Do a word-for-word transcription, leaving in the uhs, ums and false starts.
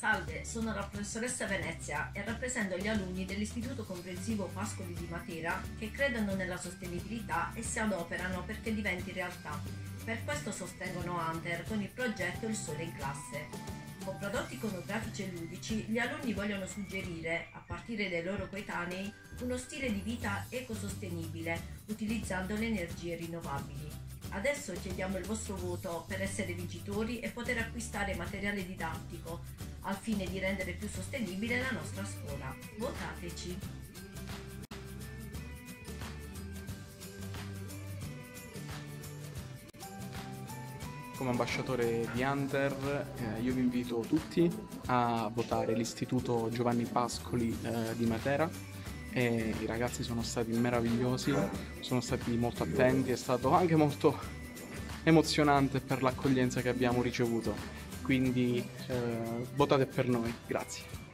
Salve, sono la professoressa Venezia e rappresento gli alunni dell'Istituto Comprensivo Pascoli di Matera che credono nella sostenibilità e si adoperano perché diventi realtà. Per questo sostengono Hunter con il progetto Il Sole in Classe. Con prodotti iconografici e ludici, gli alunni vogliono suggerire, a partire dai loro coetanei, uno stile di vita ecosostenibile, utilizzando le energie rinnovabili. Adesso chiediamo il vostro voto per essere vincitori e poter acquistare materiale didattico, al fine di rendere più sostenibile la nostra scuola. Votateci! Come ambasciatore di Hunter eh, io vi invito tutti a votare l'Istituto Giovanni Pascoli eh, di Matera. E i ragazzi sono stati meravigliosi, sono stati molto attenti, è stato anche molto emozionante per l'accoglienza che abbiamo ricevuto, quindi eh, votate per noi, grazie.